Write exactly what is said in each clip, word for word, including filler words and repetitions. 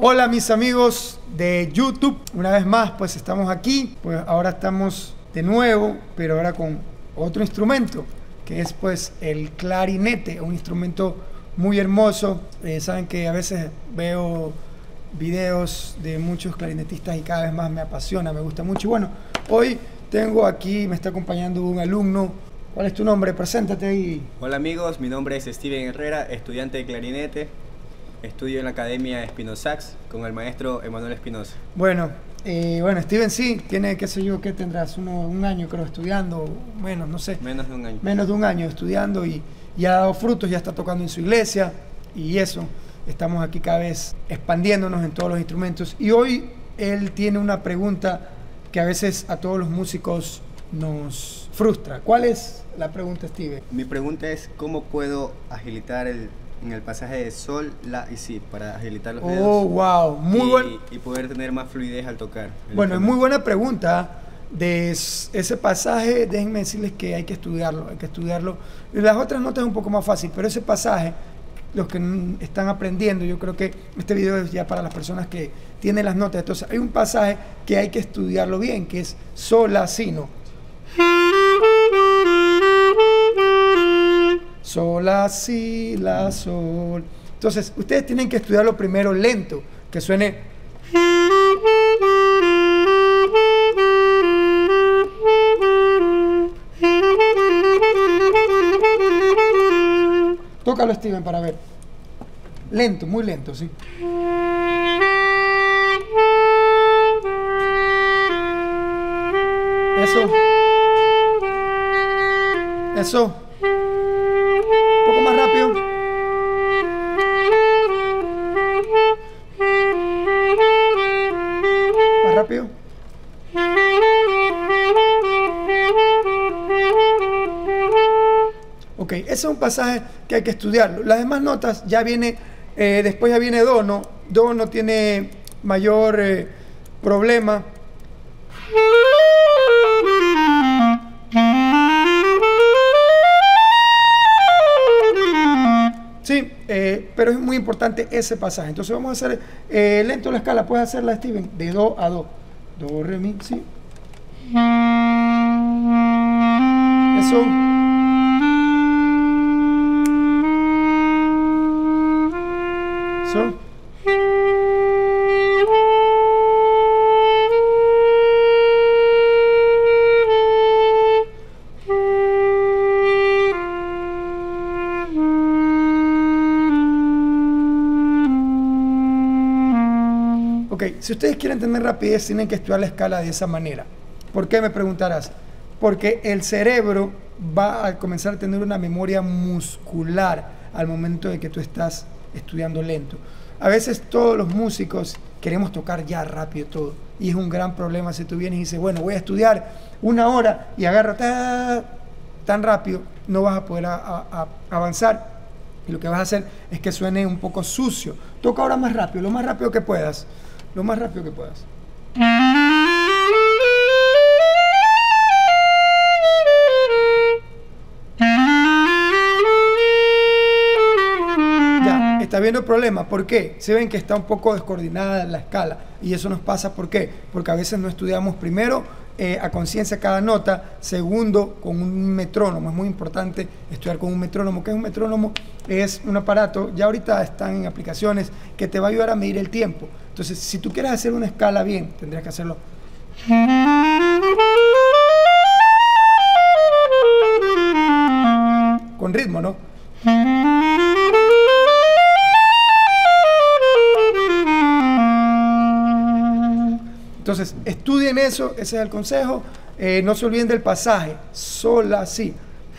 Hola mis amigos de YouTube, una vez más pues estamos aquí, pues ahora estamos de nuevo, pero ahora con otro instrumento, que es pues el clarinete, un instrumento muy hermoso. Eh, saben que a veces veo videos de muchos clarinetistas y cada vez más me apasiona, me gusta mucho. Y bueno, hoy tengo aquí, me está acompañando un alumno. ¿Cuál es tu nombre? Preséntate ahí. Hola amigos, mi nombre es Steven Herrera, estudiante de clarinete. Estudio en la Academia Espinosax con el maestro Emanuel Espinosa. Bueno, eh, bueno, Steven sí, tiene, qué sé yo, ¿qué tendrás? Uno, un año creo estudiando, menos, no sé. Menos de un año. Menos de un año estudiando y, y ha dado frutos, ya está tocando en su iglesia y eso. Estamos aquí cada vez expandiéndonos en todos los instrumentos. Y hoy él tiene una pregunta que a veces a todos los músicos nos frustra. ¿Cuál es la pregunta, Steven? Mi pregunta es, ¿cómo puedo agilitar el... en el pasaje de sol, la y si para agilitar los dedos? Oh, wow, muy y, bueno. Y poder tener más fluidez al tocar. Bueno, es muy buena pregunta. De ese pasaje, déjenme decirles que hay que estudiarlo, hay que estudiarlo. Las otras notas es un poco más fácil, pero ese pasaje, los que están aprendiendo, yo creo que este video es ya para las personas que tienen las notas. Entonces, hay un pasaje que hay que estudiarlo bien, que es sol, la, si, no. Sol, la, si, la, sol. Entonces, ustedes tienen que estudiarlo primero lento, que suene. Tócalo, Steven, para ver. Lento, muy lento, sí. Eso. Eso. Un poco más rápido. Más rápido. Ok, ese es un pasaje que hay que estudiarlo. Las demás notas ya viene, eh, después ya viene do, ¿no? Do no tiene mayor eh, problema. Sí, eh, pero es muy importante ese pasaje. Entonces vamos a hacer eh, lento la escala. Puedes hacerla, Steven, de do a do. Do, re, mi, si. Eso. Eso. Ok, si ustedes quieren tener rapidez, tienen que estudiar la escala de esa manera. ¿Por qué, me preguntarás? Porque el cerebro va a comenzar a tener una memoria muscular al momento de que tú estás estudiando lento. A veces todos los músicos queremos tocar ya rápido todo, y es un gran problema si tú vienes y dices, bueno, voy a estudiar una hora y agarra ta, tan rápido, no vas a poder a, a, a avanzar, y lo que vas a hacer es que suene un poco sucio. Toca ahora más rápido, lo más rápido que puedas. Lo más rápido que puedas. Ya, está viendo el problema. ¿Por qué? Se ven que está un poco descoordinada la escala. Y eso nos pasa, ¿por qué? Porque a veces no estudiamos primero eh, a conciencia cada nota, segundo con un metrónomo. Es muy importante estudiar con un metrónomo. ¿Qué es un metrónomo? Es un aparato, ya ahorita están en aplicaciones, que te va a ayudar a medir el tiempo. Entonces, si tú quieres hacer una escala bien, tendrías que hacerlo con ritmo, ¿no? Entonces, estudien eso, ese es el consejo. Eh, no se olviden del pasaje, sol, la, si.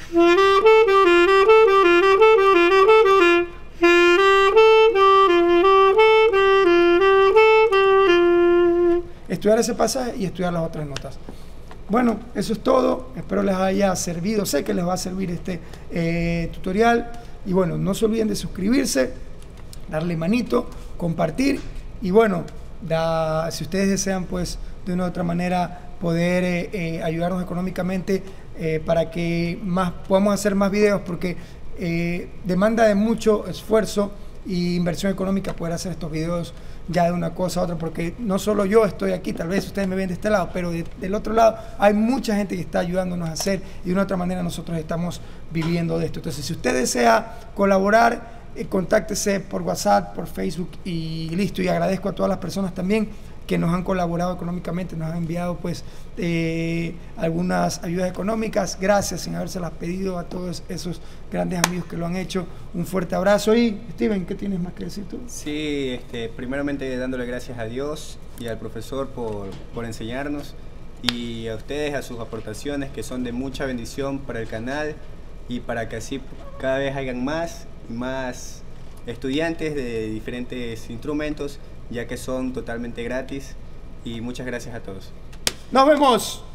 Estudiar ese pasaje y estudiar las otras notas. Bueno, eso es todo. Espero les haya servido. Sé que les va a servir este eh, tutorial. Y bueno, no se olviden de suscribirse, darle manito, compartir. Y bueno, da, si ustedes desean, pues, de una u otra manera poder eh, eh, ayudarnos económicamente eh, para que más, podamos hacer más videos, porque eh, demanda de mucho esfuerzo y inversión económica poder hacer estos videos ya de una cosa a otra, porque no solo yo estoy aquí, tal vez ustedes me ven de este lado, pero de, del otro lado hay mucha gente que está ayudándonos a hacer y de una otra manera nosotros estamos viviendo de esto. Entonces, si usted desea colaborar, eh, contáctese por WhatsApp, por Facebook y listo. Y agradezco a todas las personas también que nos han colaborado económicamente, nos han enviado pues eh, algunas ayudas económicas. Gracias, sin habérselas pedido, a todos esos grandes amigos que lo han hecho. Un fuerte abrazo. Y Steven, ¿qué tienes más que decir tú? Sí, este, primeramente dándole gracias a Dios y al profesor por, por enseñarnos, y a ustedes, a sus aportaciones que son de mucha bendición para el canal y para que así cada vez hayan más y más estudiantes de diferentes instrumentos, ya que son totalmente gratis. Y muchas gracias a todos. ¡Nos vemos!